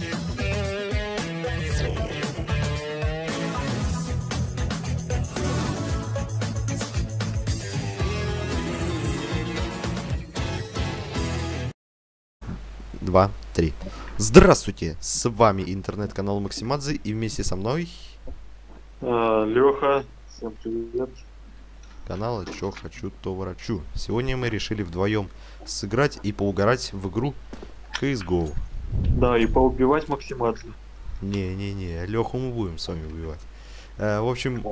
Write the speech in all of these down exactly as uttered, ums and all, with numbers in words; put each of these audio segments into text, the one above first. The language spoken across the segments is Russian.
Два, три. Здравствуйте, с вами интернет-канал Максимадзе, и вместе со мной А, Леха, всем привет. канал Чё Хочу, То Ворочу. Сегодня мы решили вдвоем сыграть и поугарать в игру си эс го. Да, и поубивать Максимадзе. Не-не-не, Леху мы будем с вами убивать. Э, в общем,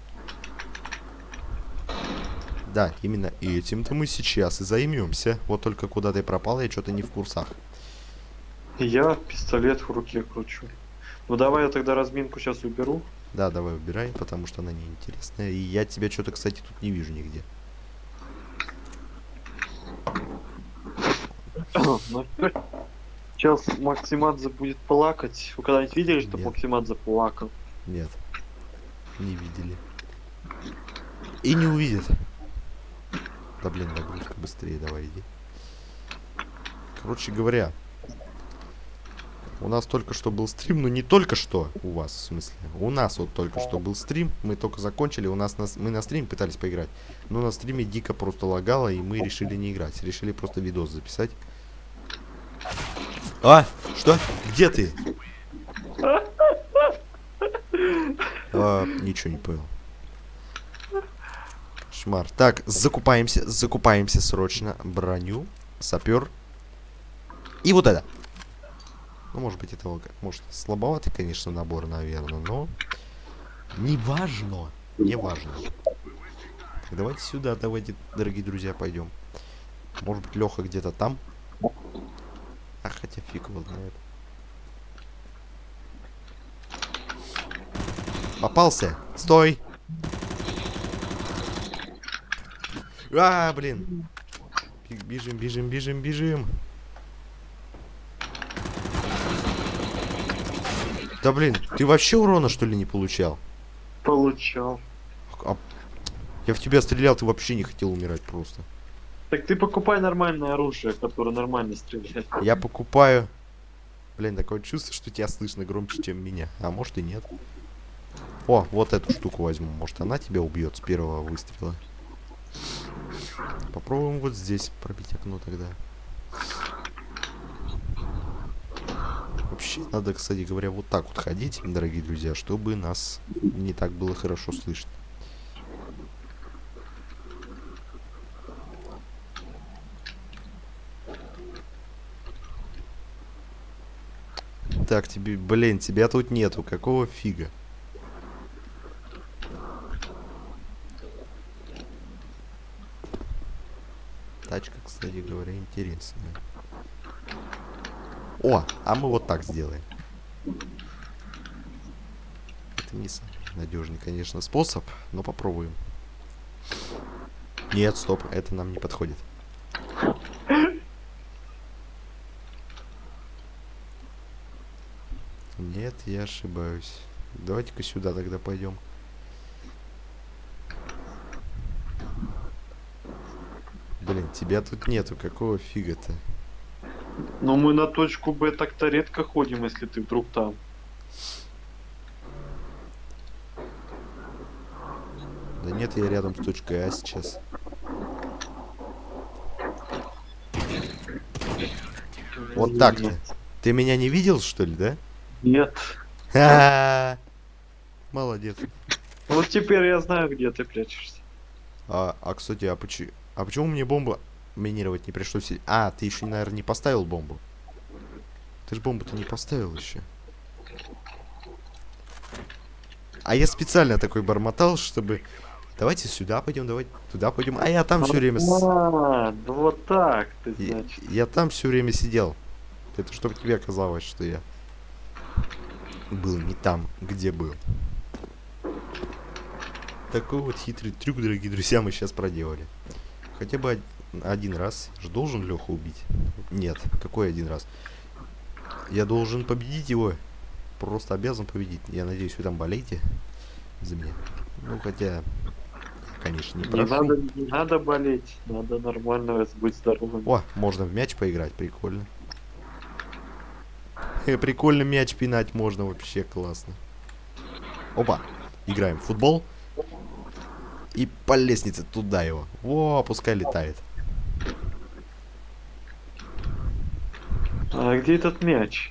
да, именно этим-то мы сейчас и займемся. Вот только куда ты пропал, я что-то не в курсах. Я пистолет в руке кручу. Ну давай я тогда разминку сейчас уберу. Да, давай убирай, потому что она неинтересная. И я тебя что-то, кстати, тут не вижу нигде. Ну, сейчас Максимадзе будет плакать. Вы когда-нибудь видели, что Нет. Максимадзе плакал? Нет, не видели. И не увидят. Да блин, нагрузка быстрее, давай иди. Короче говоря, у нас только что был стрим, ну не только что у вас, в смысле. У нас вот только что был стрим, мы только закончили, у нас на, мы на стриме пытались поиграть. Но на стриме дико просто лагало, и мы решили не играть. Решили просто видос записать. А, что? Где ты? А, ничего не понял. Шмар. Так, закупаемся, закупаемся срочно. Броню, сапер. И вот это. Ну, может быть, это, может, слабоватый, конечно, набор, наверное, но не важно, не важно. Так, давайте сюда, давайте, дорогие друзья, пойдем. Может быть, Леха где-то там. А хотя фиг его знает. Попался. Стой. А, блин. Бежим, бежим, бежим, бежим. Да блин, ты вообще урона, что ли, не получал? Получал. А... Я в тебя стрелял, ты вообще не хотел умирать просто. Так ты покупай нормальное оружие, которое нормально стреляет. Я покупаю... Блин, такое чувство, что тебя слышно громче, чем меня. А может и нет. О, вот эту штуку возьму. Может, она тебя убьет с первого выстрела. Попробуем вот здесь пробить окно тогда. Вообще, надо, кстати говоря, вот так вот ходить, дорогие друзья, чтобы нас не так было хорошо слышно. Так, тебе, блин, тебя тут нету. Какого фига? Тачка, кстати говоря, интересная. О, а мы вот так сделаем. Это не самый надежный, конечно, способ, но попробуем. Нет, стоп, это нам не подходит. Нет, я ошибаюсь. Давайте-ка сюда тогда пойдем. Блин, тебя тут нету, какого фига-то? Но мы на точку Б так-то редко ходим, если ты вдруг там. Да нет, я рядом с точкой А сейчас. Вот так-то. Ты меня не видел, что ли, да? Нет. Ха-ха-ха. Молодец. Вот теперь я знаю, где ты прячешься. А, а кстати, а почему, а почему мне бомбу минировать не пришлось? А, ты еще, наверное, не поставил бомбу. Ты же бомбу-то не поставил еще. А я специально такой бормотал, чтобы... Давайте сюда пойдем, давайте туда пойдем. А я там все время... А, ну вот так ты, значит. Я, я там все время сидел. Это чтобы тебе казалось, что я был не там, где был. Такой вот хитрый трюк, дорогие друзья, мы сейчас проделали. Хотя бы один раз. Я же должен Леху убить? Нет, какой один раз? Я должен победить его. Просто обязан победить. Я надеюсь, вы там болеете за меня. Ну, хотя, конечно, не Не прошу. надо, не надо болеть, надо нормально быть здоровым. О, можно в мяч поиграть, прикольно. Прикольно мяч пинать можно, вообще классно. Опа, играем в футбол. И по лестнице туда его. Во, пускай летает. А где этот мяч?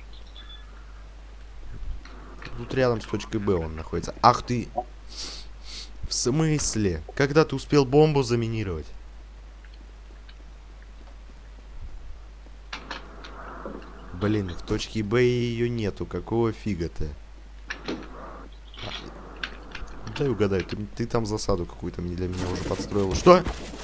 Тут рядом с точкой Б он находится. Ах ты! В смысле? Когда ты успел бомбу заминировать? Блин, в точке Б ее нету. Какого фига-то? Дай угадаю, ты, ты там засаду какую-то для меня уже подстроил. Что?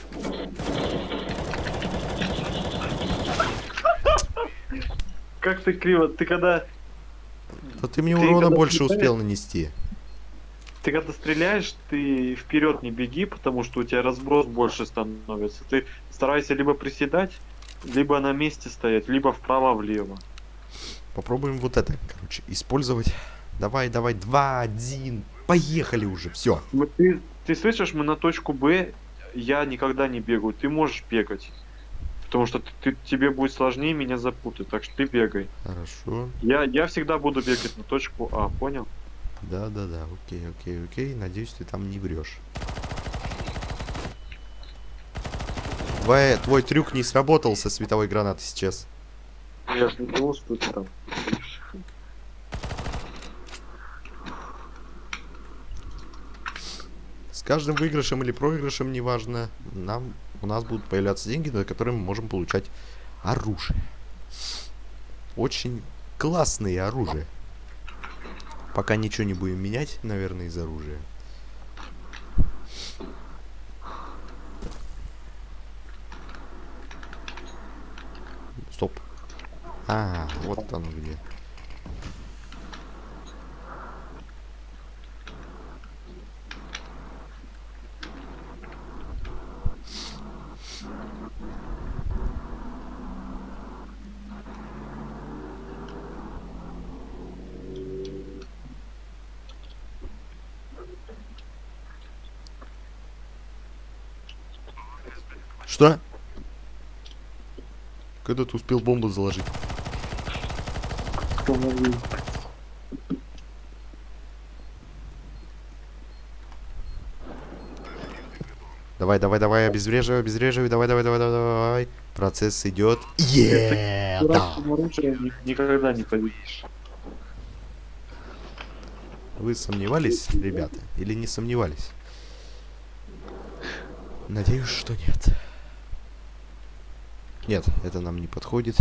Как ты криво, ты когда... Да ты мне Ты урона когда больше стреляешь- успел нанести. Ты когда стреляешь, ты вперед не беги, потому что у тебя разброс больше становится. Ты старайся либо приседать, либо на месте стоять, либо вправо-влево. Попробуем вот это, короче, использовать. Давай, давай, два, один. Поехали уже, все. Вот Ты, ты слышишь, мы на точку Б, я никогда не бегаю, ты можешь бегать. Потому что ты, ты- тебе будет сложнее меня запутать, так что ты бегай. Хорошо. Я, я всегда буду бегать на точку А, понял? Да, да, да, окей, окей, окей. Надеюсь, ты там не врешь. Твой, твой трюк не сработал со световой гранатой сейчас. Я же не думал, что ты там. С каждым выигрышем или проигрышем, неважно, нам, у нас будут появляться деньги, на которые мы можем получать оружие. Очень классные оружия. Пока ничего не будем менять, наверное, из оружия. Стоп. А, вот оно где. Что? Когда ты успел бомбу заложить? Давай, давай, давай, обезвреживай, обезвреживай, давай, давай, давай, давай, давай. Процесс идет. Е, да. Дурацким оружием ни- никогда не победишь. Вы сомневались, ребята, или не сомневались? Надеюсь, что нет. Нет, это нам не подходит.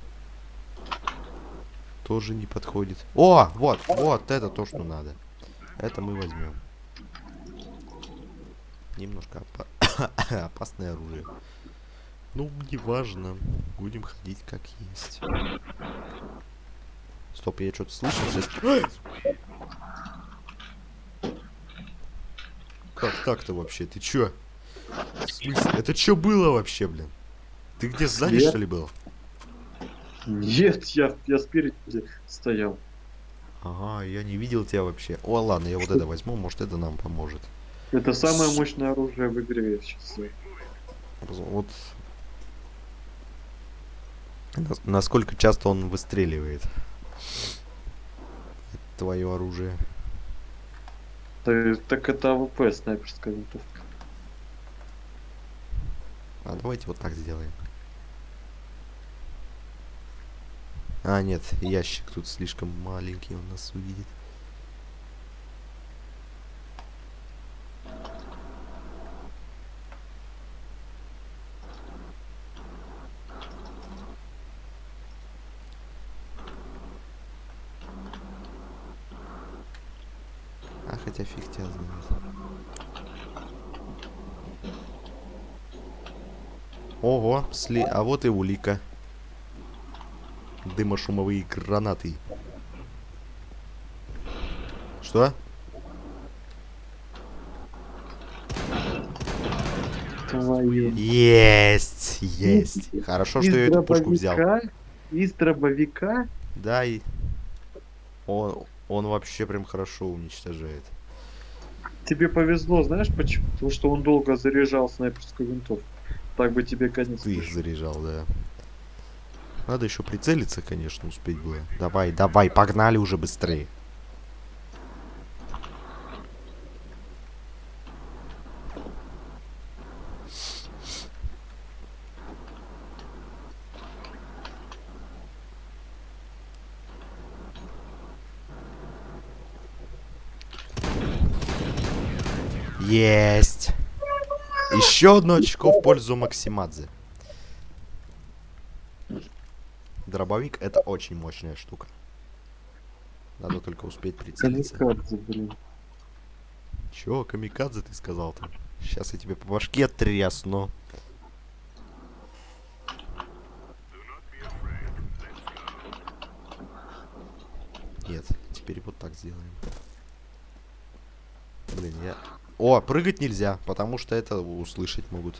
Тоже не подходит. О, вот, вот, это то, что надо. Это мы возьмем. Немножко опа опасное оружие. Ну, неважно. Будем ходить как есть. Стоп, я что-то слышал сейчас. Как так-то вообще? Ты чё? В смысле? Это чё было вообще, блин? Ты где, сзади, Я- что ли, был? Нет, я, я спереди стоял. Ага, я не видел тебя вообще. О, ладно, я вот это возьму, может, это нам поможет. Это самое мощное оружие в игре, я сейчас знаю. Вот. Нас- Насколько часто он выстреливает? Твое оружие. Так, так это АВП, снайперская винтовка. А давайте вот так сделаем. А, нет, ящик тут слишком маленький, он нас увидит. А хотя фиг тебя знает. Ого, сли... а вот и улика. Дымошумовые гранаты. Что? Твою. Есть! Есть! Хорошо, что я эту пушку взял. дробовика, из дробовика Да, и... Он, он вообще прям хорошо уничтожает. тебе повезло, знаешь почему? Потому что он долго заряжал снайперскую винтовку. Так бы тебе конец. Ты их пришел. заряжал, да. Надо еще прицелиться, конечно, успеть было. Давай, давай, погнали уже быстрее. Есть. Еще одно очко в пользу Максимадзе. Дробовик — это очень мощная штука. Надо только успеть прицелиться. Камикадзе, блин. Чё, камикадзе ты сказал-то? Сейчас я тебе по башке трясну. Нет, теперь вот так сделаем. Блин, я... О, прыгать нельзя, потому что это услышать могут.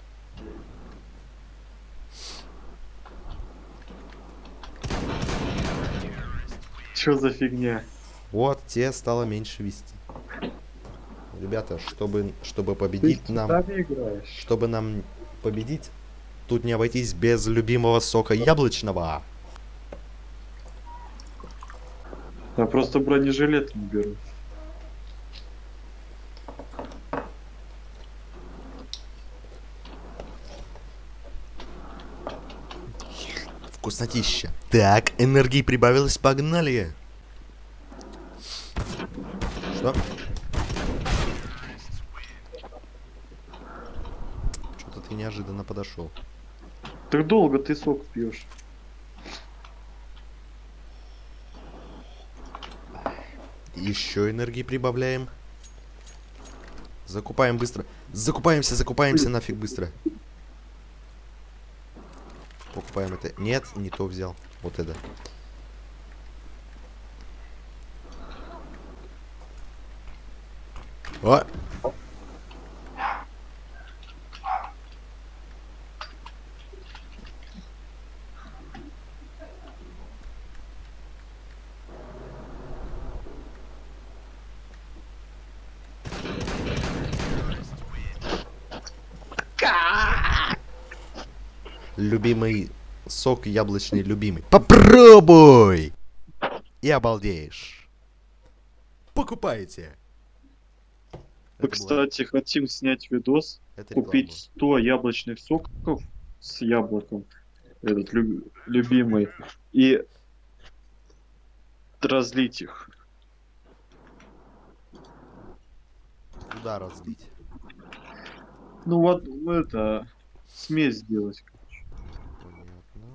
Чё за фигня? Вот, те стало меньше вести. Ребята, чтобы, чтобы победить Ты нам... играешь? Чтобы нам победить, тут не обойтись без любимого сока яблочного. Я просто бронежилет не беру. Вкуснотища. Так, энергии прибавилось, погнали. Что? Что-то ты неожиданно подошел. Так долго ты сок пьешь. Еще энергии прибавляем. Закупаем быстро. Закупаемся, закупаемся нафиг быстро. Покупаем это. Нет, не то взял. Вот это. О! Любимый сок яблочный, любимый. Попробуй! И обалдеешь. Покупайте. Мы, кстати, хотим снять видос, Это купить реклама. сто яблочных соков с яблоком, этот лю- любимый, и разлить их. Куда разлить? Ну вот это, смесь сделать. Понятно.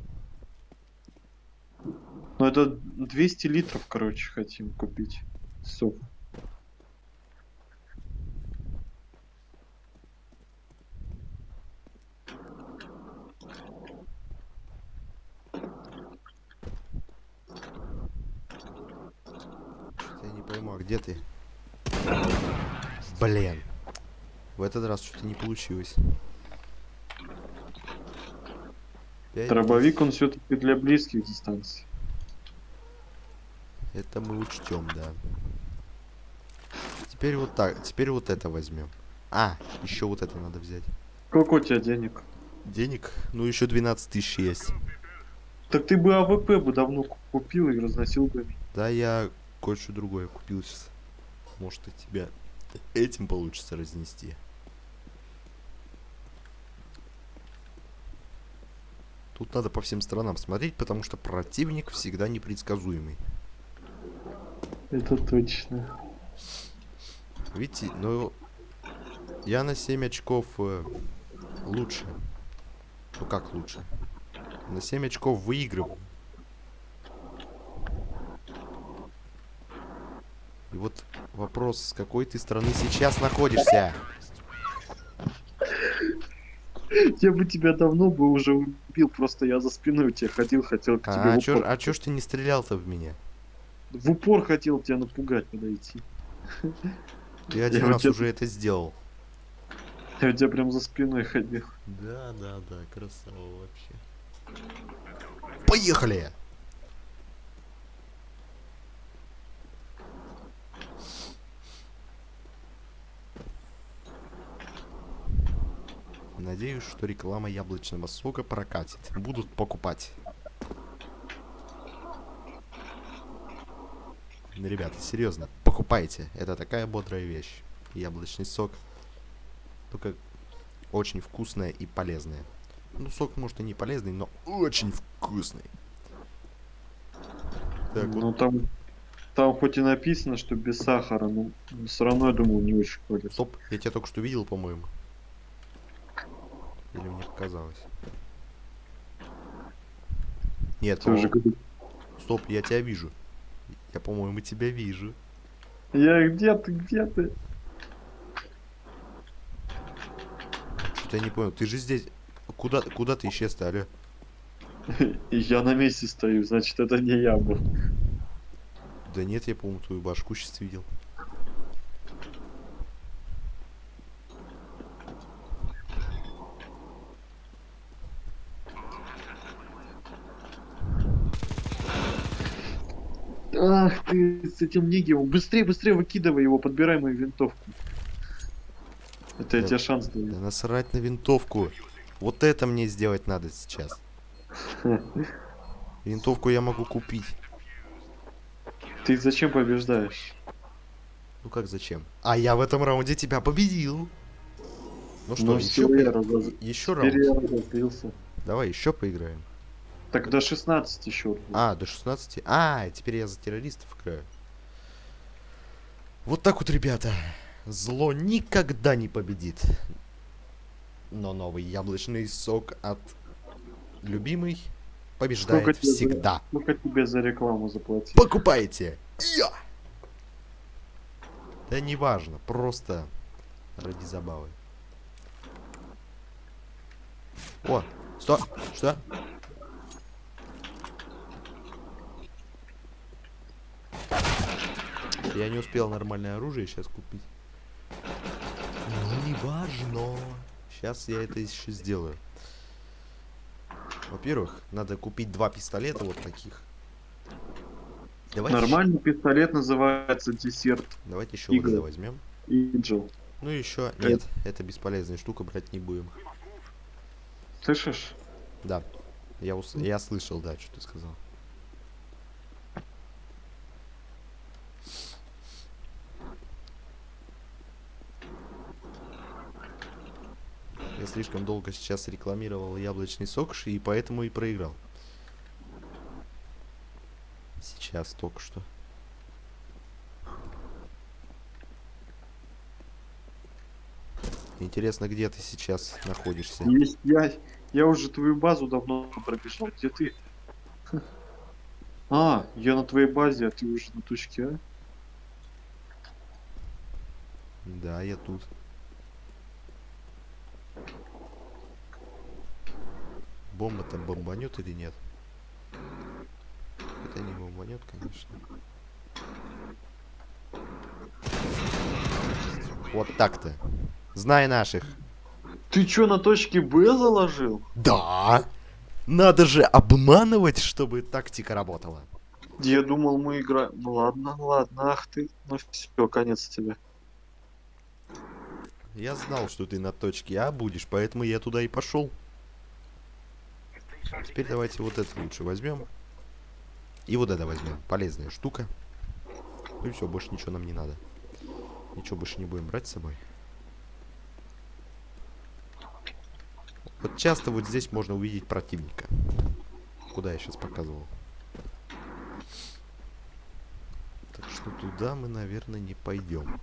Ну это двести литров, короче, хотим купить сок. Я не пойму, а где ты? Блин. В этот раз что-то не получилось. Пять Дробовик, он все-таки для близких дистанций. Это мы учтем, да. Теперь вот так. Теперь вот это возьмем. А, еще вот это надо взять. Сколько у тебя денег? Денег? Ну, еще двенадцать тысяч есть. Так ты бы АВП бы давно купил и разносил бы. Да, я кое-что другое купил сейчас. Может, и тебя этим получится разнести. Тут надо по всем сторонам смотреть, потому что противник всегда непредсказуемый. Это точно. Видите, ну, я на семь очков э, лучше. Ну как лучше? На семь очков выигрываю. И вот вопрос, с какой ты стороны сейчас находишься? Я бы тебя давно бы уже убил, просто я за спиной у тебя ходил, хотел к тебе А, в а чё, упор. а чё ж ты не стрелял-то в меня? В упор хотел тебя напугать, подойти. Ты один Я у раз тебя- уже это сделал. Я у тебя прям за спиной ходил. Да, да, да, красава вообще. Поехали! надеюсь, что реклама яблочного сока прокатит. Будут покупать. Ребята, серьезно, покупайте. Это такая бодрая вещь. Яблочный сок. Только очень вкусная и полезная. Ну, сок, может, и не полезный, но очень вкусный. Так, Ну вот. там, там хоть и написано, что без сахара, но все равно, я думаю, не очень ходит. Стоп, я тебя только что видел, по-моему. Или мне показалось? Нет, Тоже по-моему- говорит, Стоп, я тебя вижу. Я, по-моему, тебя вижу. я где ты, где ты? Что-то я не понял. Ты же здесь... Куда, куда ты исчез-то, алё? И я на месте стою, значит, это не я был. Да нет, я, по-моему, твою башку сейчас видел. Ах ты с этим нигиум. Быстрее, быстрее выкидывай его, подбирай мою винтовку. Это я Да. тебе шанс Да даю. насрать на винтовку. Вот это мне сделать надо сейчас. Винтовку я могу купить. Ты зачем побеждаешь? Ну как зачем? А я в этом раунде тебя победил. Ну что, Ну еще, всё, по- я разоз- еще Теперь раунд? я разозлился. Давай еще поиграем. Так до шестнадцати счет. А, до шестнадцати. А, теперь я за террористов играю. Вот так вот, ребята. Зло никогда не победит. Но новый яблочный сок от любимый побеждает Сколько тебе за- всегда. Сколько тебе за рекламу заплатили? Покупайте! Я! Да не важно, просто ради забавы. О, что? Что? Я не успел нормальное оружие сейчас купить. Ну, не важно. Сейчас я это еще сделаю. Во-первых, надо купить два пистолета вот таких. Давайте Нормальный пистолет называется десерт Еще, давайте еще вот Игры. это возьмем. Angel. Ну еще... Нет, это бесполезная штука, брать не будем. Слышишь? Да. Я, ус... я слышал, да, что ты сказал. Я слишком долго сейчас рекламировал яблочный сок, ш- и поэтому и проиграл. Сейчас только что. Интересно, где ты сейчас находишься? Есть я. Я уже твою базу давно пробежал. Где ты? А, я на твоей базе, а ты уже на точке А? Да, я тут. Бомба-то бомбанет или нет? Это не бомбанет, конечно. Вот так-то. Знай наших. Ты чё, на точке Б заложил? Да! Надо же обманывать, чтобы тактика работала. Я думал, мы играем. Ну ладно, ладно, ах ты. Ну все, конец тебе. Я знал, что ты на точке А будешь, поэтому я туда и пошел. Теперь давайте вот это лучше возьмем. И вот это возьмем. Полезная штука. Ну и все, больше ничего нам не надо. Ничего больше не будем брать с собой. Вот часто вот здесь можно увидеть противника. Куда я сейчас показывал. Так что туда мы, наверное, не пойдем.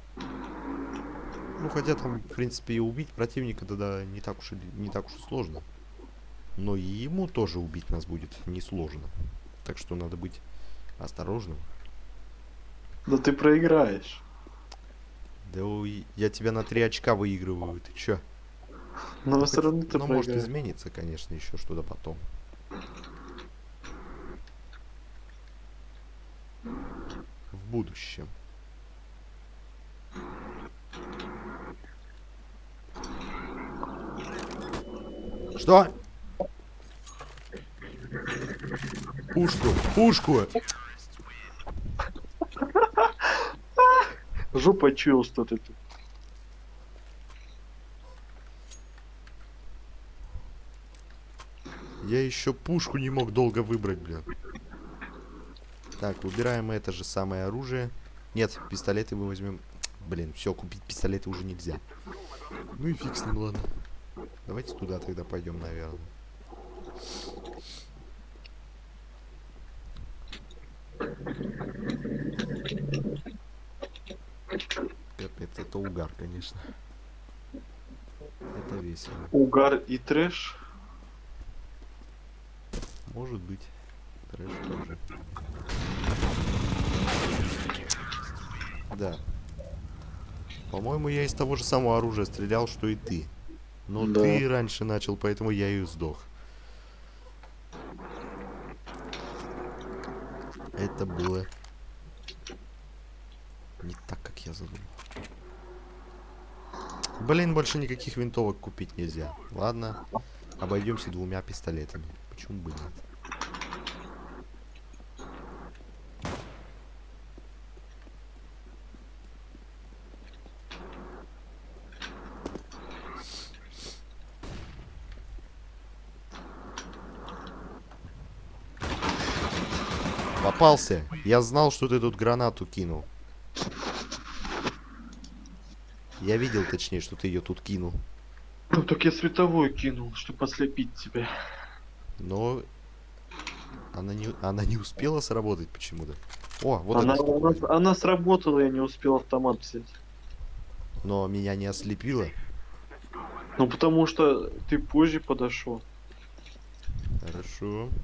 Ну, хотя там, в принципе, и убить противника тогда не так уж и, не так уж и сложно. Но и ему тоже убить нас будет несложно. Так что надо быть осторожным. Да ты проиграешь. Да ой, я тебя на три очка выигрываю. Ты чё? Но все равно ты Ну, может проиграешь. изменится, конечно, еще что-то потом. В будущем. Что? Пушку, пушку! Жопа чуял, что ты тут. Я еще пушку не мог долго выбрать, блин. Так, выбираем это же самое оружие. Нет, пистолеты мы возьмем. Блин, все, купить пистолеты уже нельзя. Ну и фиг с ним, ладно. Давайте туда тогда пойдем, наверное. Капец, это угар, конечно. Это весело. Угар и трэш. Может быть. Трэш тоже. Да. По-моему, я из того же самого оружия стрелял, что и ты. Но Да. ты раньше начал, поэтому я и сдох. Это было не так, как я задумал. Блин, больше никаких винтовок купить нельзя. Ладно, обойдемся двумя пистолетами. Почему бы нет? Попался. Я знал, что ты тут гранату кинул. Я видел, точнее, что ты ее тут кинул. Ну так я световой кинул, чтобы ослепить тебя. Но она не, она не успела сработать почему-то. О, вот она, эта штука она, возьмем. она сработала, я не успел автомат взять. Но меня не ослепило. Ну потому что ты позже подошел. Хорошо.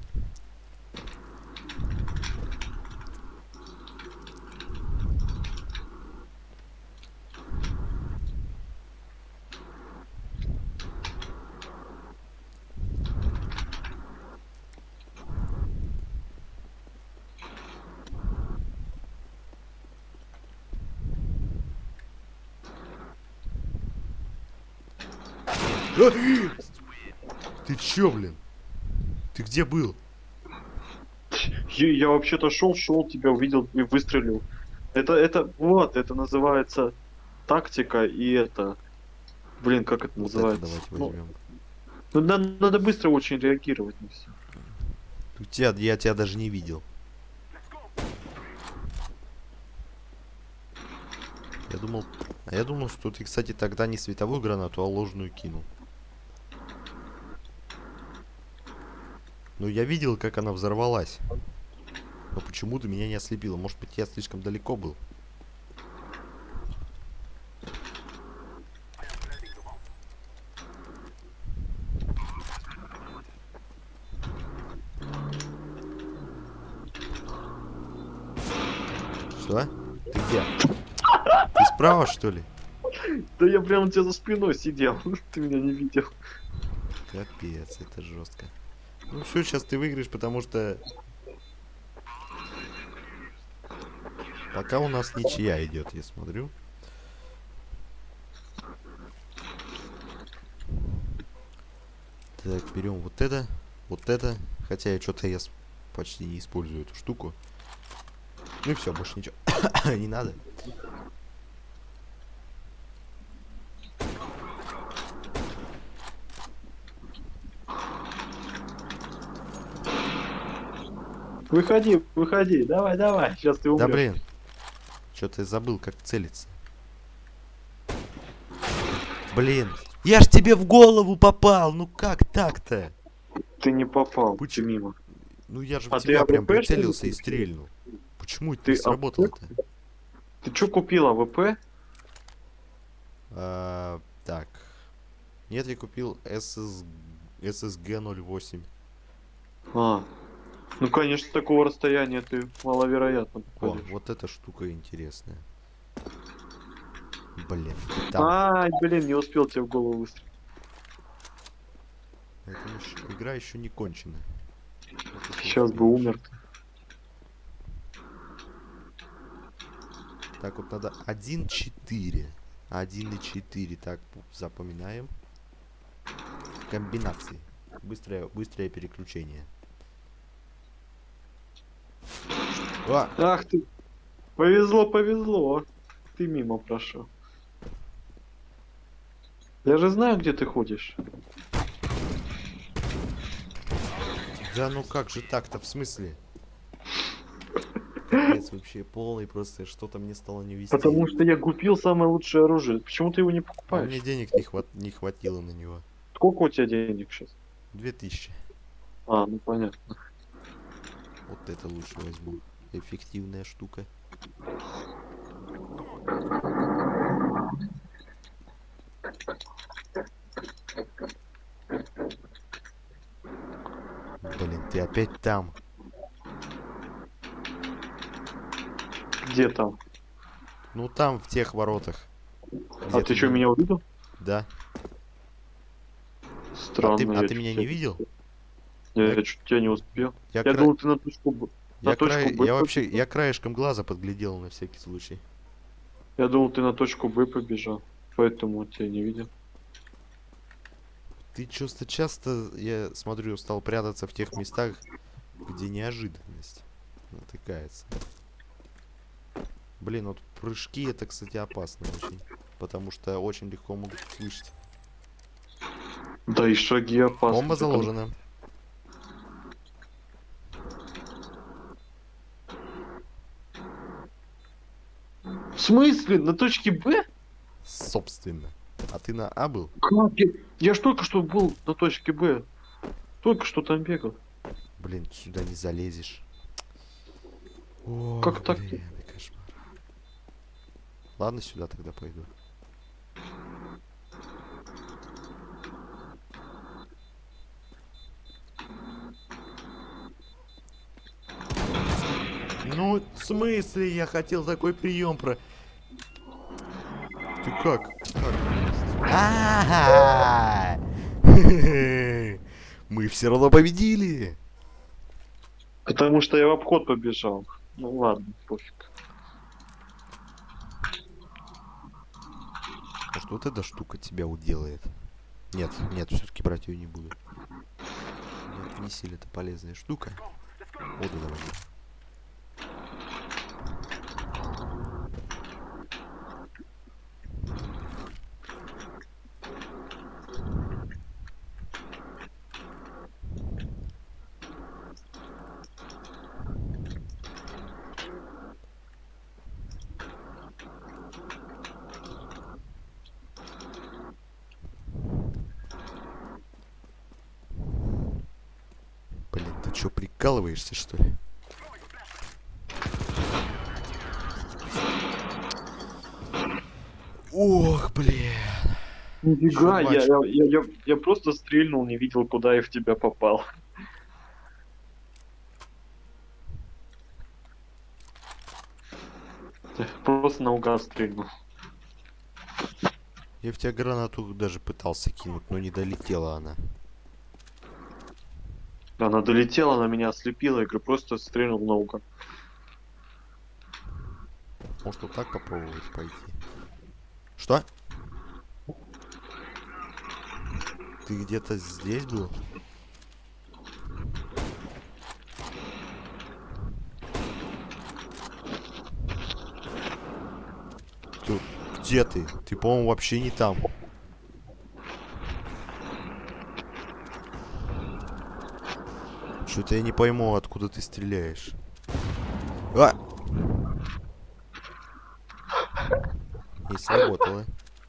А! Ты чё, блин? Ты где был? Я, я вообще-то шел, шел, тебя увидел и выстрелил. Это, это, вот, это называется тактика и это... Блин, как это Вот называется? это давайте Ну, возьмем. ну, надо, надо быстро очень реагировать на все. У тебя, я тебя даже не видел. Я думал... А я думал, что ты, кстати, тогда не световую гранату, а ложную кинул. Но я видел, как она взорвалась. Но почему-то меня не ослепило. Может быть, я слишком далеко был. Что? Ты где? Ты справа, что ли? Да я прямо у тебя за спиной сидел, ты меня не видел. Капец, это жестко. Ну все, сейчас ты выиграешь, потому что... Пока у нас ничья идет, я смотрю. Так, берем вот это, вот это. Хотя я что-то я с- почти не использую эту штуку. Ну и все, больше ничего не надо. Выходи, выходи, давай, давай, сейчас ты умрешь. Да блин. Что-то я забыл, как целиться. Блин. Я ж тебе в голову попал. Ну как так-то? Ты не попал, Почему? ты мимо. Ну я же в А ты тебя прям АВП, что ли, прицелился и купил? стрельнул. Почему это Ты не сработало-то? Ты что купил, АВП? А, так. Нет, я купил эс эс... эс эс гэ ноль восемь. А, ну конечно, с такого расстояния ты маловероятно О, попадешь. вот эта штука интересная. Блин, ты там. Ай, блин, не успел тебе в голову выстрелить. Поэтому ещё- игра еще не кончена. Вот это Сейчас бы успеешь. умер. Так, вот надо один четыре. один и четыре. Так, пу- запоминаем. Комбинации. Быстрое, быстрое переключение. А, Ах ты, повезло, повезло. Ты мимо прошел. Я же знаю, где ты ходишь. Да ну как же так-то, в смысле? Капец, вообще полный просто, что-то мне стало не вести. Потому что я купил самое лучшее оружие. Почему ты его не А мне покупаешь? денег не, хват... не хватило на него. Сколько у тебя денег сейчас? Две тысячи. А, ну понятно. Вот это лучше возьму. Эффективная штука. Блин, ты опять там. Где там? Ну там, в тех воротах. А Где ты ты что, меня... меня увидел? Да. А ты, Странно, а я ты меня чё-то не тебя не видел? успел. Я, Я, я чуть тебя не успел. я, Я кра... думал, ты на точку Б. На я, точку край... Б я вообще... побежал. Я краешком глаза подглядел на всякий случай. Я думал, ты на точку Б побежал. Поэтому тебя не видел. Ты просто часто, я смотрю, стал прятаться в тех местах, где неожиданность натыкается. Блин, вот прыжки это, кстати, опасно очень. Потому что очень легко могут услышать. Да и шаги опасны. Бомба Ты там... заложена. В смысле? На точке Б? Собственно. А ты на А был? Как? Я, я ж только что был на точке Б. Только что там бегал. Блин, сюда не залезешь. Ох, Как так-то? блин, кошмар. Ладно, сюда тогда пойду. Ну, в смысле, я хотел такой прием про... Ты как? Ага! Мы все равно победили! Потому что я в обход побежал. Ну ладно, пофиг. Может, вот эта штука тебя уделает? Нет, нет, все-таки брать ее не буду. Нет, не сильно это полезная штука. О, да, давай. Блин, ты что, прикалываешься, что ли? Ох, блин. Нифига, я, матч. я, я, я, я просто стрельнул, не видел, куда я в тебя попал. Просто наугад стрельнул. Я в тебя гранату даже пытался кинуть, но не долетела она. Она долетела, она меня ослепила, я говорю, просто стрельнул наугад. Может, вот так попробовать пойти? Что? Ты где-то здесь был? Ты... Где ты? Ты, по-моему, вообще не там. Что-то я не пойму, откуда ты стреляешь. А! Не сработало.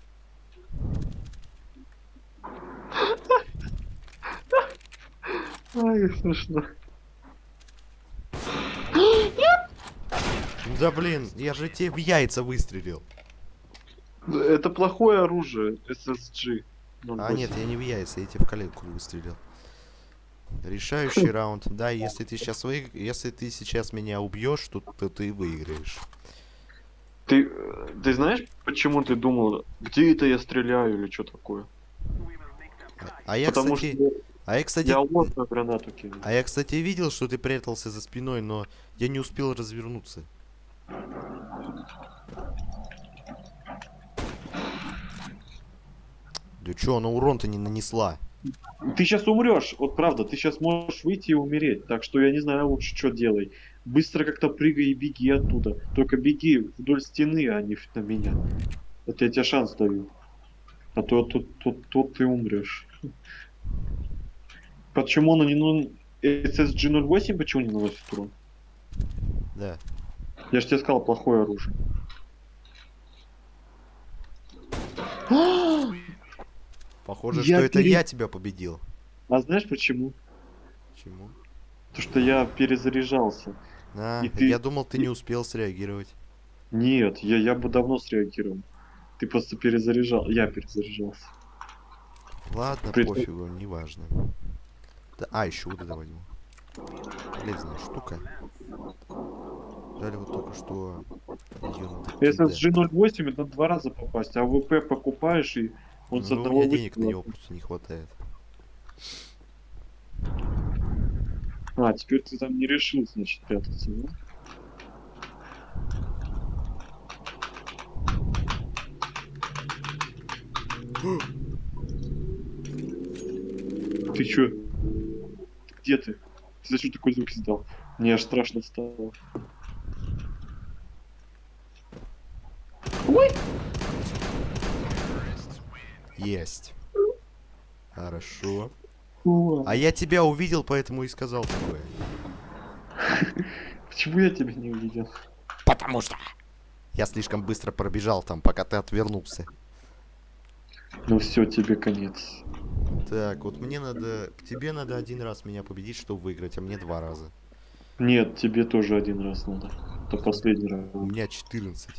Ай, смешно. Да блин, я же тебе в яйца выстрелил. Это плохое оружие, эс эс джи. А нет, я не в яйца, я тебе в коленку выстрелил. Решающий раунд. Да, если ты сейчас вы... если ты сейчас меня убьешь, то, то ты выиграешь. Ты, ты знаешь, почему ты думал, где это я стреляю или что такое? А я, Потому кстати... что А я, кстати... я ложную гранату кинул. А я, кстати, видел, что ты прятался за спиной, но я не успел развернуться. Да чё, она урон-то не нанесла. Ты сейчас умрешь, вот правда, ты сейчас можешь выйти и умереть, так что я не знаю лучше, что делай. Быстро как-то прыгай и беги оттуда. Только беги вдоль стены, а не на меня. Вот я тебе шанс даю. А то тут, тут, тут ты умрешь. Почему она не, ну, эс эс джи ноль восемь почему не наносит урон? Да. Я же тебе сказал, плохое оружие. Похоже, Я что это пере- я тебя победил. А знаешь почему? Почему? То, что я перезаряжался. А, И ты... я думал, ты не успел среагировать. Нет, я, я бы давно среагировал. Ты просто перезаряжал. Я перезаряжался. Ладно, При- пофигу, неважно. Да, а, еще вот это возьму. Полезная штука. Жаль, вот только что ее надо эс эс кидать. джи ноль восемь это два раза попасть, а вэ пэ покупаешь и он с Ну, у одного меня денег на выстрела- него просто не хватает. А, теперь ты там не решил, значит, прятаться, да? Ты чё? Где ты? Ты зачем такой звук издал? Мне аж страшно стало. Ой! Есть. Хорошо. О, А я тебя увидел, поэтому и сказал такое. Почему я тебя не увидел? Потому что я слишком быстро пробежал там, пока ты отвернулся. Ну все, тебе конец. Так, вот мне надо... Тебе надо один раз меня победить, чтобы выиграть, а мне два раза. Нет, тебе тоже один раз надо. Это последний раз. У меня четырнадцать.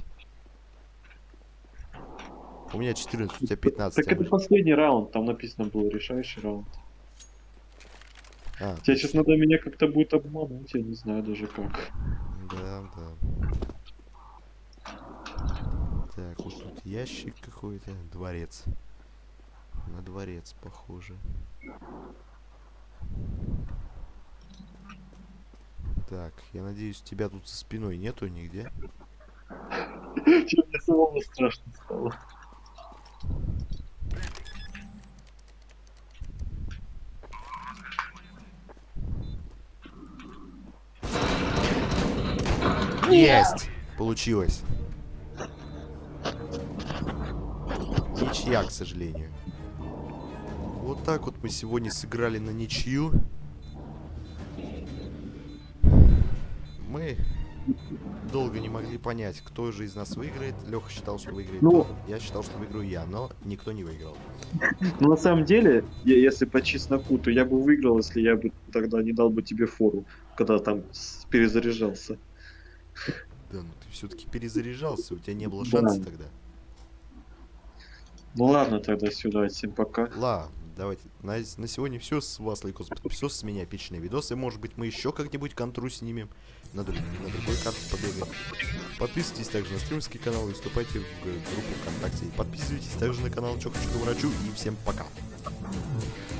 У меня четырнадцать, у тебя пятнадцать. Так это последний раунд, там написано было решающий раунд. А, Тебе сейчас надо меня как-то будет обмануть, я не знаю даже как. да, да. Так, вот тут ящик какой-то. Дворец. На дворец похоже. Так, я надеюсь, тебя тут за спиной нету нигде. Чё, мне самому страшно стало. Есть! Получилось. Ничья, к сожалению. Вот так вот мы сегодня сыграли на ничью. Мы долго не могли понять, кто же из нас выиграет. Леха считал, что выиграет Ну. тот. Я считал, что выиграю я, но никто не выиграл. Ну на самом деле, я, если по чесноку, то я бы выиграл, если я бы тогда не дал бы тебе фору, когда там с- перезаряжался. Да, ну ты все-таки перезаряжался, у тебя не было Да. шанса тогда. Ну ладно, тогда сюда, всем пока. Ладно, давайте. На, на сегодня все. С вас лайкос, подписос, с меня эпичные видосы. Может быть, мы еще как-нибудь контру снимем. На, друг, на другой карте побегаем. Подписывайтесь также на стримерский канал и вступайте в группу ВКонтакте. Подписывайтесь также на канал Чё Хочу к Врачу. И всем пока.